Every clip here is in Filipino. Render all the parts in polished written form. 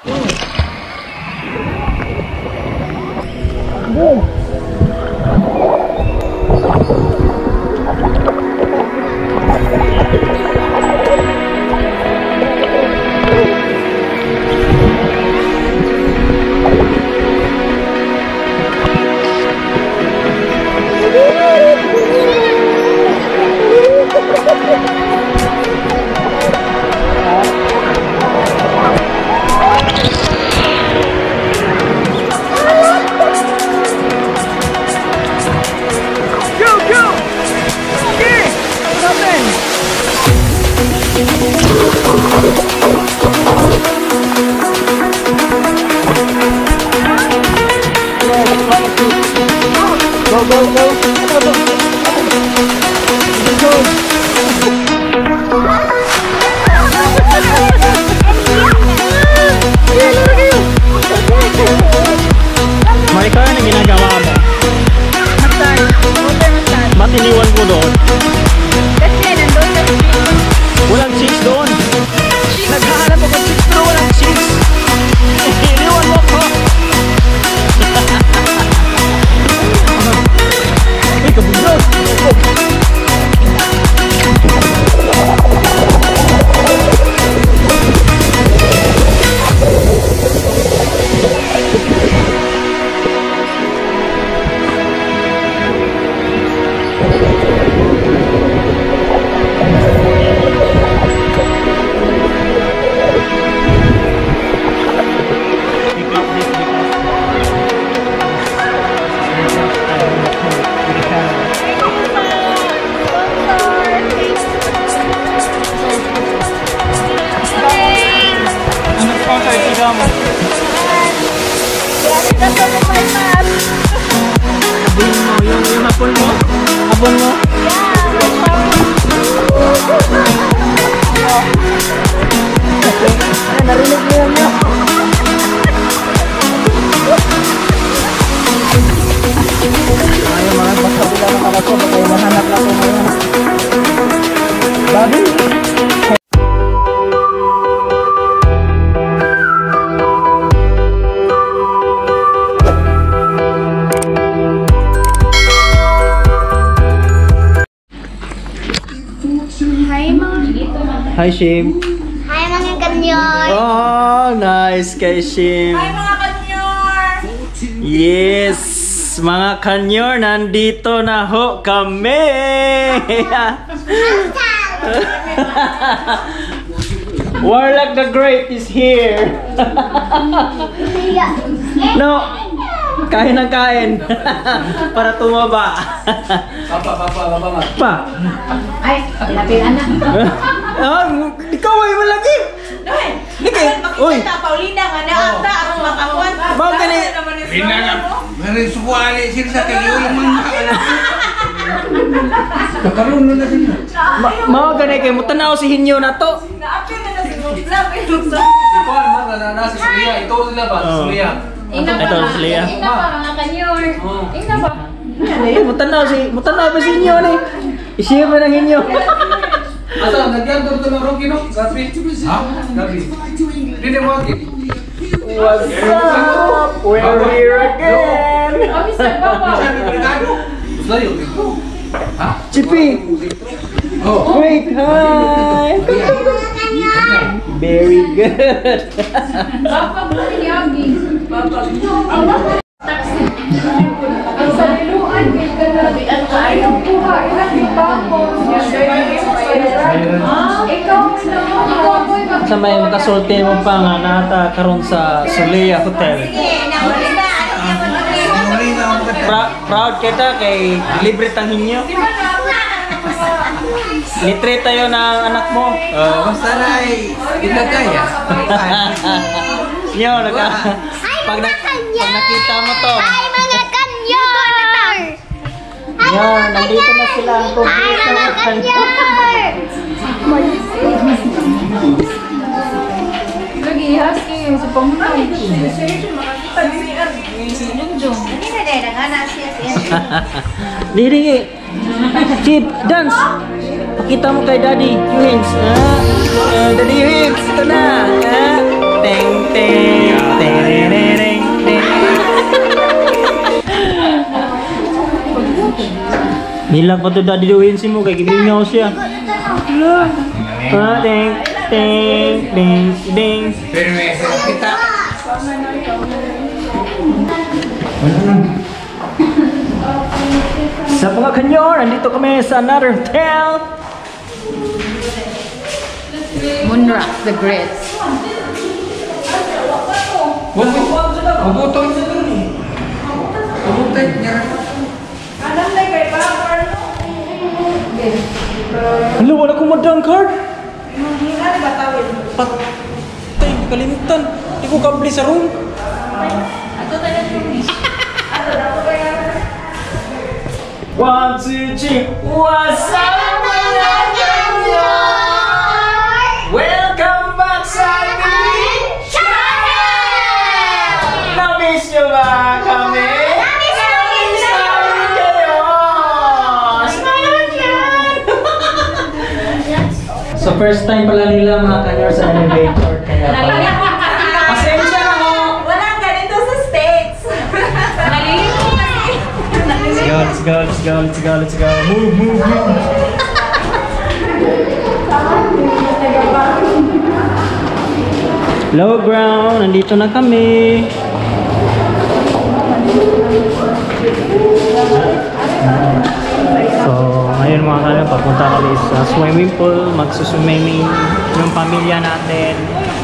Marika, ano ginagawa mo? Ba't iniwan ko doon? Kasi nandun sa Walang cheese doon. Naghahanap ako ng cheese pero walang cheese. Iniwan mo ko. Uy, kabugod. Yung hapon mo? Hapon mo? Narinig mo yan niya. Ayaw mga magkabila ng anak ko. Baka yung mahanap na ito ngayon. Babi? Hi, Shim. Hi mga kanyor! Oh, nice kay Shim. Hi mga kanyor! Yes, mga kanyor, nandito na ho kami. Warlock the Great is here. No, kain ng kain. Para tumaba. Pa. Ay, pinapilan na. Ikaw ay malaki. Lagi. Uy. Paulina nga na ata ang makakuan. Bakit gani? Pinanap. Meron suwali sila sa kayo yung mga kakaroon na din. Mao gani kay mo tanaw si Hinyo na to. Naapi na si Muslim. Kuan man na si Surya, ito sila ba? Surya. Ito si Leah. Ina pa mga kanyor. Ina pa. Mutanaw ba si Hinyo ni? Isiya ba ng Hinyo? Asa nagyan to ng Rocky no? Gabi. Ha? Gabi. Dili mo aki. What's up? We're here again. Ha? Chippy. Oh. Wait, hi. Very good. Ang saliluan kay kanabi ang ayaw buha ilang bipapos. Ikaw Sa may makasulti mo pa nga nata karon sa Solea Hotel. Proud kita kay libre tang Hinyo. Litre tayo ng anak mo. Basta na ay ilagaya. Nyo, pag nakita mo to. Hi mga kanyor! Yan, nandito na sila ang Hi mga kanyor! Lagi husky yung sa pamunay. Diri, Chip, dance. Pakita mo kay Daddy, Yuhins. Daddy Yuhins, ito na. Teng teng. Nilang pa to Daddy Wincy mo kay gimingaw siya. Ah, ding, ding, ding, ding. Pero may isa kita. Sa mga kanyor, andito kami sa another hotel. Moonrock the Great. Ubutong. Ubutong niya. Hello, wala kong madang card. Patay, kalimutan. Hindi ko kabli sa room. One, two, three. What's up, mga kanyor? Welcome back sa aming channel! Na-miss nyo ba kami? Na-miss namin kayo! So first time pala nila mga kanyor sa elevator. Kaya pala. Pasensya na ho! Walang ganito sa States. Nalilito kasi. Let's go, let's go, let's go, let's go, let's go. Move, move, move. Low ground, nandito na kami. So, ngayon mga kanyo, papunta kami sa swimming pool. Magsuswimming yung pamilya natin.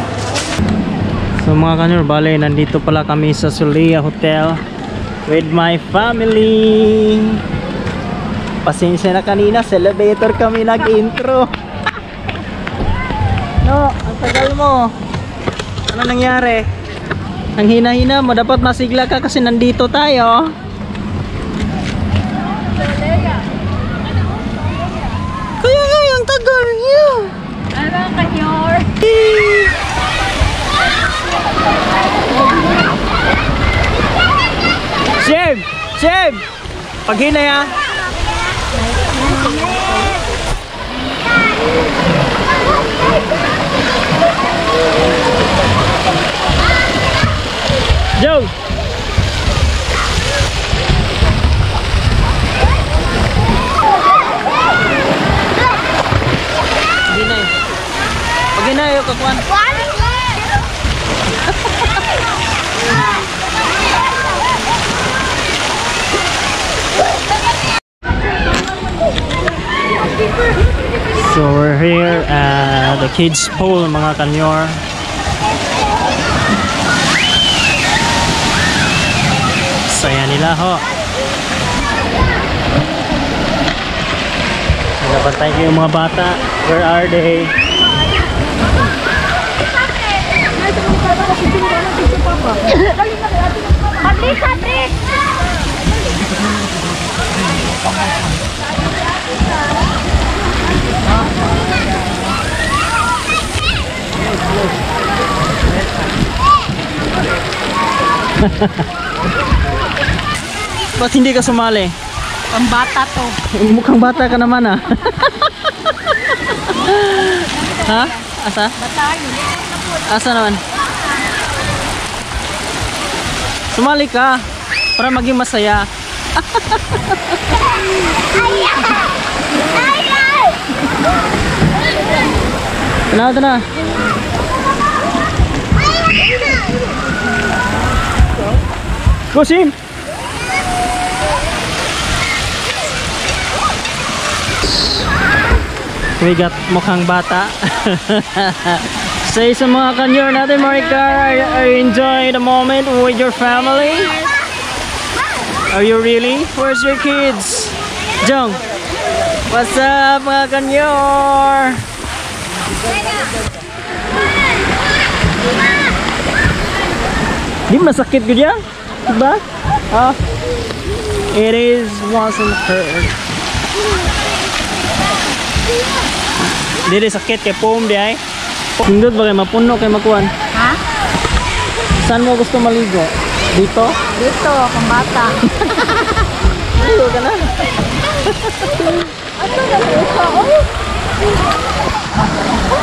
So mga kanyo, bale, nandito pala kami sa Sulia Hotel with my family. Pasensya na kanina, sa elevator kami nag-intro. No, ang tagal mo. Ano nangyari? Ang hina-hina mo, dapat masigla ka kasi nandito tayo. Kaya nga, ang tagal niyo. Ano kanyor? Shave! Shave! Paghina ya! Joe! Paghina yun, kakuan. So we're here at the kids pool mga kanyor. Saya nila ho. Nabantay ko yung mga bata. Where are they? Ba't hindi ka sumali? Pambata to. Mukhang bata ka naman ah. Ha? Asa? Asa naman? Sumali ka para maging masaya. Tanaw, tanaw. Kusim! We got mukhang bata. Say sa mga kanyor natin, Marika, are you enjoying the moment with your family? Are you really? Where's your kids? Jong! What's up mga kanyor? Di masakit ko dyan? Diba? It is wasn't hurt. Dili sakit kay foam di ay. Pindot ba kay mapuno kay makuan? Ha? Saan mo gusto maligo? Dito? Dito, pambata. Dito ka na. Ano na ito?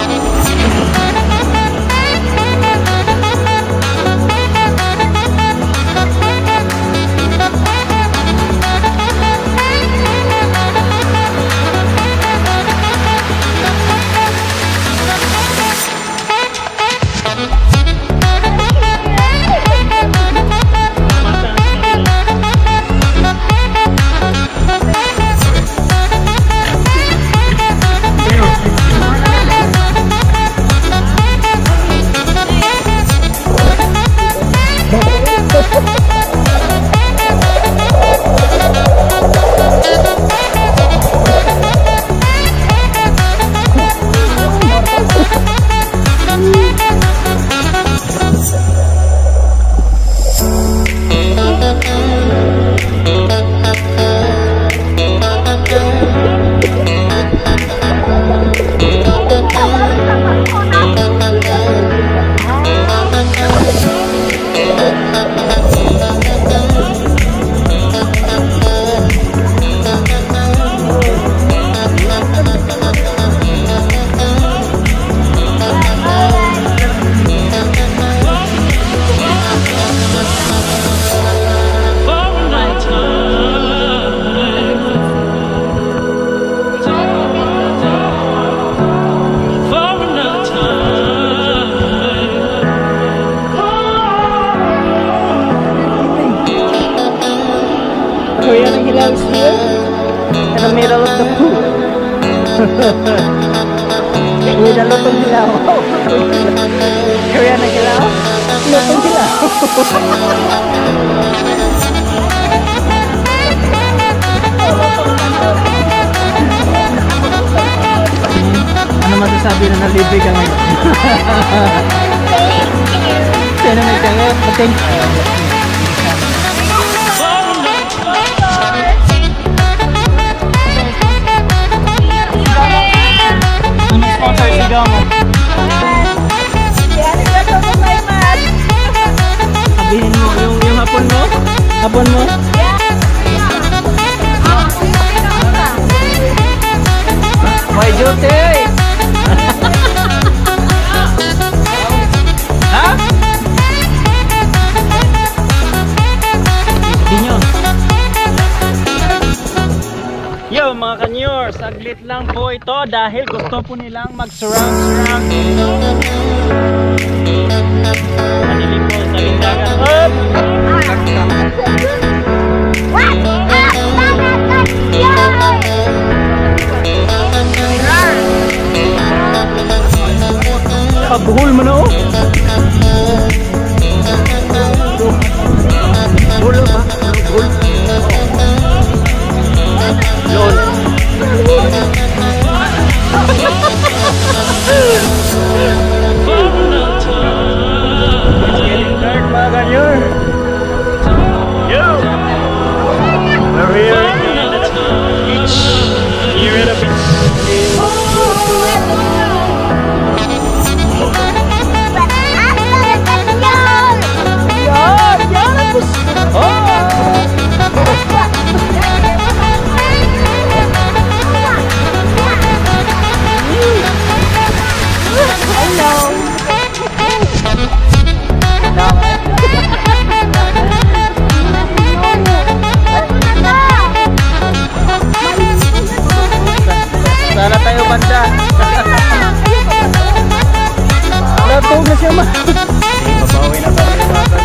Korean ang hilaw is here in the middle of the pool. With a lot of hilaw. Korean ang hilaw, lot of hilaw. Ano masasabi na nalibre ka ngayon? Sino may kaya? Thank you. Sponsor sigaw mo. Sabihin mo yung hapon mo? Hapon mo? May duty! Ha? Dinyo. Yo mga kanyor, saglit lang po ito dahil gusto po nilang mag-surround. Manilig po sa lindagan. Up! Kabuhol mo na oh! Buhol ba? Buhol? Lol. It's getting dark mga kanyor. Yo! We're here in the beach. Here at the beach. Sana tayo banda. Natog na siya ma. Babawi na tayo mga